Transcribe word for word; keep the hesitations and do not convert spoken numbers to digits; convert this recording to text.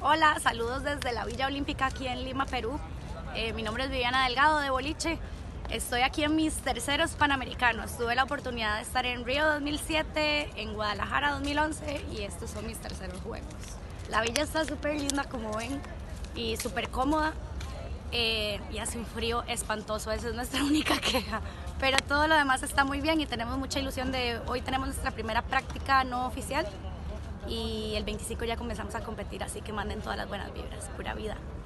Hola, saludos desde la Villa Olímpica aquí en Lima, Perú. Eh, mi nombre es Viviana Delgado de Boliche. Estoy aquí en mis terceros Panamericanos. Tuve la oportunidad de estar en Río dos mil siete, en Guadalajara dos mil once y estos son mis terceros juegos. La villa está súper linda, como ven, y súper cómoda. Eh, y hace un frío espantoso, esa es nuestra única queja. Pero todo lo demás está muy bien y tenemos mucha ilusión de... Hoy tenemos nuestra primera práctica no oficial y el veinticinco ya comenzamos a competir, así que manden todas las buenas vibras. Pura vida.